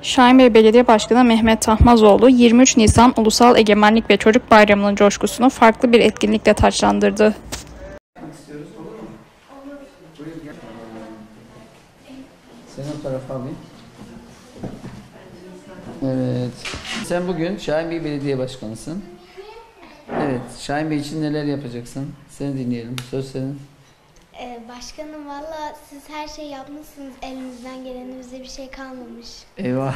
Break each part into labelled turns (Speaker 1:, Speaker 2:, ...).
Speaker 1: Şahinbey Belediye Başkanı Mehmet Tahmazoğlu, 23 Nisan Ulusal Egemenlik ve Çocuk Bayramı'nın coşkusunu farklı bir etkinlikle taçlandırdı.
Speaker 2: Seni o tarafa alayım. Evet. Sen bugün Şahinbey Belediye Başkanısın. Evet. Şahinbey için neler yapacaksın? Seni dinleyelim. Söz senin.
Speaker 3: Başkanım, valla siz her şey yapmışsınız. Elinizden gelenin bize bir şey kalmamış.
Speaker 2: Eyvah.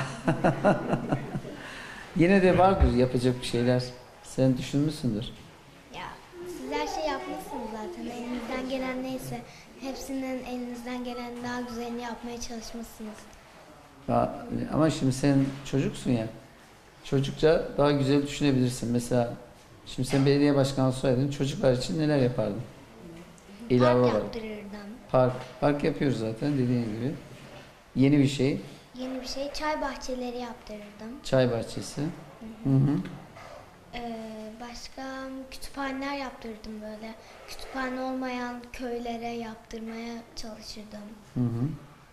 Speaker 2: Yine de vardır yapacak bir şeyler. Sen düşünmüşsündür.
Speaker 3: Ya siz her şey yapmışsınız zaten. Elinizden gelen neyse hepsinin elinizden gelen daha güzelini yapmaya çalışmışsınız.
Speaker 2: Ama şimdi sen çocuksun ya. Çocukça daha güzel düşünebilirsin. Mesela şimdi sen belediye başkanı olsaydın çocuklar için neler yapardın? İlave
Speaker 3: Park
Speaker 2: olarak.
Speaker 3: yaptırırdım.
Speaker 2: Park yapıyoruz zaten dediğin gibi. Yeni bir şey.
Speaker 3: Yeni bir şey. Çay bahçeleri yaptırırdım.
Speaker 2: Çay bahçesi. Hı hı.
Speaker 3: Başka kütüphaneler yaptırdım böyle. Kütüphane olmayan köylere yaptırmaya çalışırdım.
Speaker 2: Hı hı.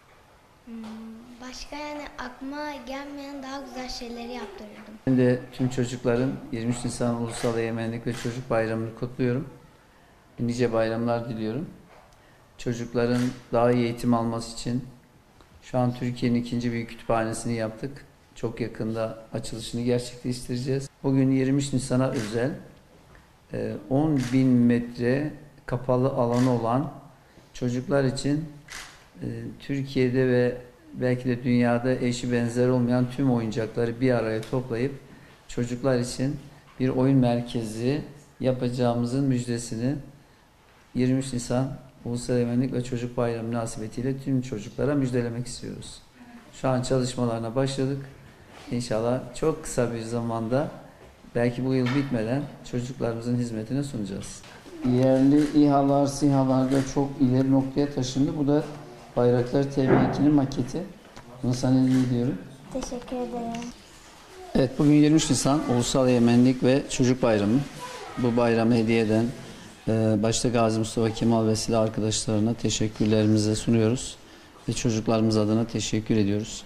Speaker 3: Başka yani aklıma gelmeyen daha güzel şeyleri yaptırırdım.
Speaker 2: Ben de tüm çocukların 23 Nisan Ulusal Egemenlik ve Çocuk Bayramı'nı kutluyorum. Nice bayramlar diliyorum. Çocukların daha iyi eğitim alması için şu an Türkiye'nin ikinci büyük kütüphanesini yaptık. Çok yakında açılışını gerçekleştireceğiz. Bugün 23 Nisan'a özel 10.000 metre kapalı alanı olan çocuklar için Türkiye'de ve belki de dünyada eşi benzer olmayan tüm oyuncakları bir araya toplayıp çocuklar için bir oyun merkezi yapacağımızın müjdesini 23 Nisan Ulusal Egemenlik ve Çocuk Bayramı münasebetiyle tüm çocuklara müjdelemek istiyoruz. Şu an çalışmalarına başladık. İnşallah çok kısa bir zamanda, belki bu yıl bitmeden çocuklarımızın hizmetine sunacağız. Yerli İHA'lar, SİHA'lar da çok ileri noktaya taşındı. Bu da Bayraktar TB2'nin maketi. Bunu sana hediye ediyorum.
Speaker 3: Teşekkür ederim.
Speaker 2: Evet, bugün 23 Nisan Ulusal Egemenlik ve Çocuk Bayramı. Bu bayramı hediye eden başta Gazi Mustafa Kemal ve silah arkadaşlarına teşekkürlerimizi sunuyoruz. Ve çocuklarımız adına teşekkür ediyoruz.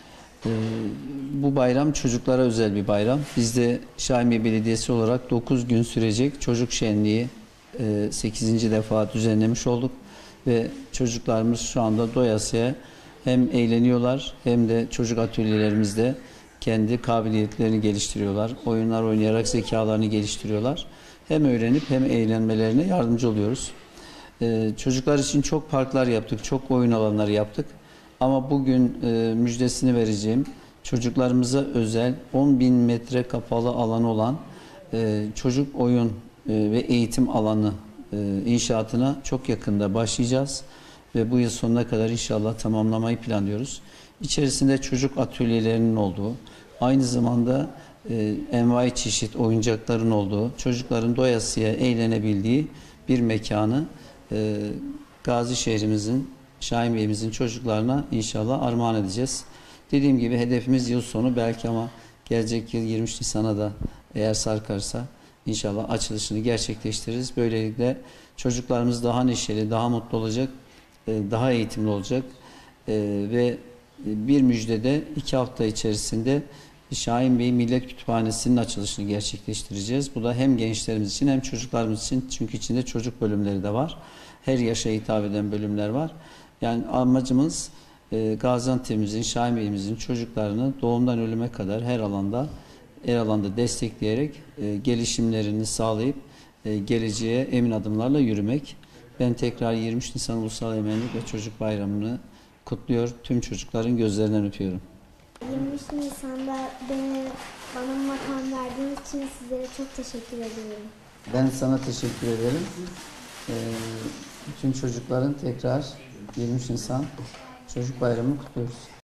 Speaker 2: Bu bayram çocuklara özel bir bayram. Biz de Şahinbey Belediyesi olarak 9 gün sürecek çocuk şenliği 8. defa düzenlemiş olduk. Ve çocuklarımız şu anda doyasıya hem eğleniyorlar hem de çocuk atölyelerimizde kendi kabiliyetlerini geliştiriyorlar. Oyunlar oynayarak zekalarını geliştiriyorlar. Hem öğrenip hem eğlenmelerine yardımcı oluyoruz. Çocuklar için çok parklar yaptık, çok oyun alanları yaptık. Ama bugün müjdesini vereceğim, çocuklarımıza özel 10.000 metre kapalı alanı olan çocuk oyun ve eğitim alanı inşaatına çok yakında başlayacağız. Ve bu yıl sonuna kadar inşallah tamamlamayı planlıyoruz. İçerisinde çocuk atölyelerinin olduğu, aynı zamanda envai çeşit oyuncakların olduğu, çocukların doyasıya eğlenebildiği bir mekanı Gazi şehrimizin, Şahinbey'imizin çocuklarına inşallah armağan edeceğiz. Dediğim gibi hedefimiz yıl sonu, belki ama gelecek yıl 23 Nisan'a da eğer sarkarsa inşallah açılışını gerçekleştiririz. Böylelikle çocuklarımız daha neşeli, daha mutlu olacak, daha eğitimli olacak ve bir müjdede 2 hafta içerisinde Şahinbey Millet Kütüphanesi'nin açılışını gerçekleştireceğiz. Bu da hem gençlerimiz için hem çocuklarımız için, çünkü içinde çocuk bölümleri de var. Her yaşa hitap eden bölümler var. Yani amacımız Gaziantep'imizin, Şahinbey'imizin çocuklarını doğumdan ölüme kadar her alanda destekleyerek gelişimlerini sağlayıp geleceğe emin adımlarla yürümek. Ben tekrar 23 Nisan Ulusal Egemenlik ve Çocuk Bayramı'nı kutluyor. Tüm çocukların gözlerinden öpüyorum.
Speaker 3: 23 Nisan'da bana makam verdiğiniz için sizlere çok teşekkür ediyorum.
Speaker 2: Ben sana teşekkür ederim. Bütün çocukların tekrar 23 Nisan Çocuk Bayramı'nı kutluyoruz.